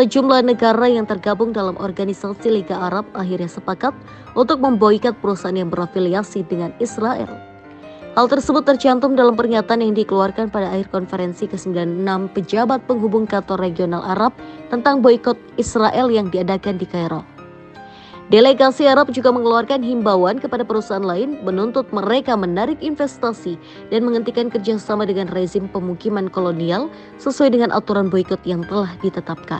sejumlah negara yang tergabung dalam organisasi Liga Arab akhirnya sepakat untuk memboikot perusahaan yang berafiliasi dengan Israel. Hal tersebut tercantum dalam pernyataan yang dikeluarkan pada akhir konferensi ke-96 pejabat penghubung kantor regional Arab tentang boikot Israel yang diadakan di Kairo. Delegasi Arab juga mengeluarkan himbauan kepada perusahaan lain menuntut mereka menarik investasi dan menghentikan kerjasama dengan rezim pemukiman kolonial sesuai dengan aturan boikot yang telah ditetapkan.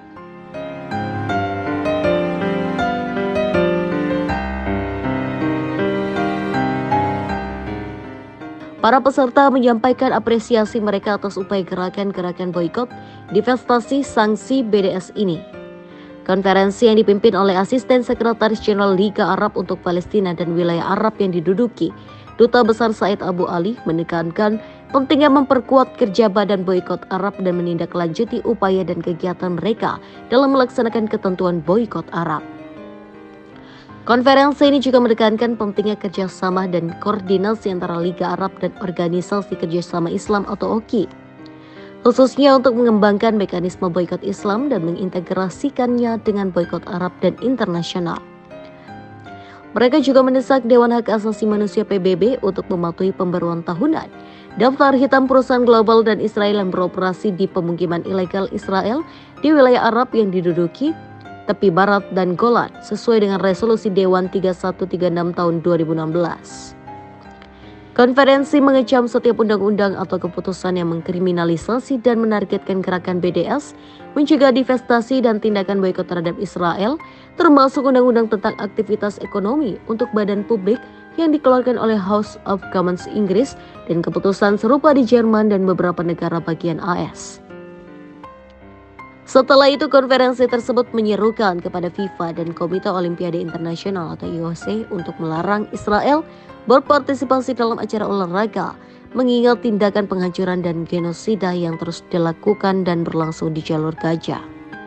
Para peserta menyampaikan apresiasi mereka atas upaya gerakan-gerakan boikot divestasi sanksi BDS ini. Konferensi yang dipimpin oleh Asisten Sekretaris Jenderal Liga Arab untuk Palestina dan wilayah Arab yang diduduki Duta Besar Said Abu Ali menekankan pentingnya memperkuat kerja badan boikot Arab dan menindaklanjuti upaya dan kegiatan mereka dalam melaksanakan ketentuan boikot Arab. Konferensi ini juga menekankan pentingnya kerjasama dan koordinasi antara Liga Arab dan Organisasi Kerjasama Islam atau OKI, khususnya untuk mengembangkan mekanisme boikot Islam dan mengintegrasikannya dengan boikot Arab dan internasional. Mereka juga mendesak Dewan Hak Asasi Manusia PBB untuk mematuhi pembaruan tahunan daftar hitam perusahaan global dan Israel yang beroperasi di pemukiman ilegal Israel di wilayah Arab yang diduduki tepi barat dan Golan sesuai dengan resolusi Dewan 3136 tahun 2016. Konferensi mengecam setiap undang-undang atau keputusan yang mengkriminalisasi dan menargetkan gerakan BDS, mencegah divestasi dan tindakan boikot terhadap Israel, termasuk undang-undang tentang aktivitas ekonomi untuk badan publik yang dikeluarkan oleh House of Commons Inggris dan keputusan serupa di Jerman dan beberapa negara bagian AS. Setelah itu, konferensi tersebut menyerukan kepada FIFA dan Komite Olimpiade Internasional atau IOC untuk melarang Israel berpartisipasi dalam acara olahraga, mengingat tindakan penghancuran dan genosida yang terus dilakukan dan berlangsung di Jalur Gaza.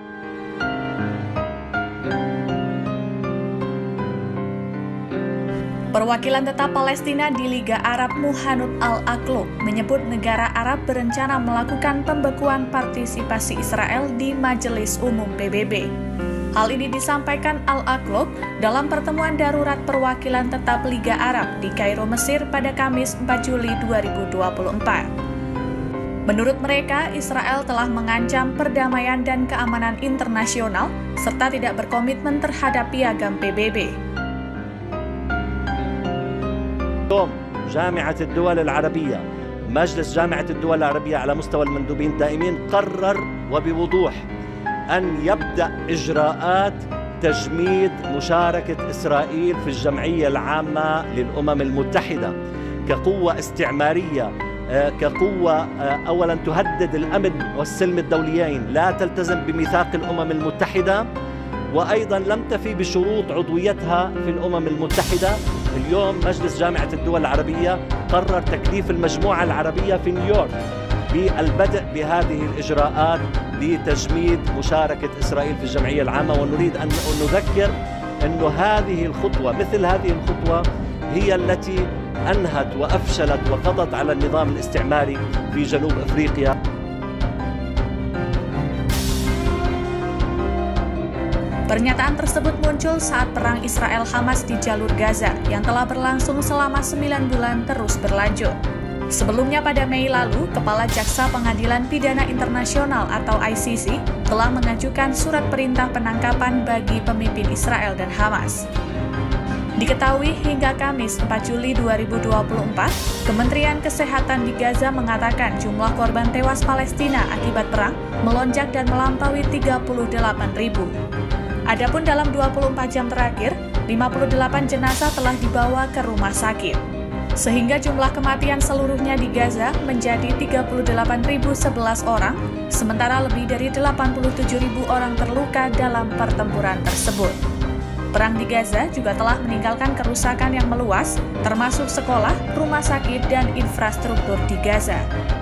Perwakilan tetap Palestina di Liga Arab Muhanud Al-Aqlub menyebut negara Arab berencana melakukan pembekuan partisipasi Israel di Majelis Umum PBB. Hal ini disampaikan Al-Aqlub dalam pertemuan darurat perwakilan tetap Liga Arab di Kairo, Mesir pada Kamis 4 Juli 2024. Menurut mereka, Israel telah mengancam perdamaian dan keamanan internasional serta tidak berkomitmen terhadap piagam PBB. اليوم جامعة الدول العربية مجلس جامعة الدول العربية على مستوى المندوبين الدائمين قرر وبوضوح أن يبدأ إجراءات تجميد مشاركة إسرائيل في الجمعية العامة للأمم المتحدة كقوة استعمارية، كقوة أولا تهدد الأمن والسلم الدوليين، لا تلتزم بميثاق الأمم المتحدة وأيضا لم تفي بشروط عضويتها في الأمم المتحدة. اليوم مجلس جامعة الدول العربية قرر تكليف المجموعة العربية في نيويورك بالبدء بهذه الإجراءات لتجميد مشاركة إسرائيل في الجمعية العامة، ونريد أن نذكر أن هذه الخطوة مثل هذه الخطوة هي التي أنهت وأفشلت وقضت على النظام الاستعماري في جنوب أفريقيا. Pernyataan tersebut muncul saat perang Israel-Hamas di Jalur Gaza yang telah berlangsung selama 9 bulan terus berlanjut. Sebelumnya pada Mei lalu, Kepala Jaksa Pengadilan Pidana Internasional atau ICC telah mengajukan surat perintah penangkapan bagi pemimpin Israel dan Hamas. Diketahui hingga Kamis 4 Juli 2024, Kementerian Kesehatan di Gaza mengatakan jumlah korban tewas Palestina akibat perang melonjak dan melampaui 38.000. Adapun dalam 24 jam terakhir, 58 jenazah telah dibawa ke rumah sakit. Sehingga jumlah kematian seluruhnya di Gaza menjadi 38.011 orang, sementara lebih dari 87.000 orang terluka dalam pertempuran tersebut. Perang di Gaza juga telah meninggalkan kerusakan yang meluas, termasuk sekolah, rumah sakit, dan infrastruktur di Gaza.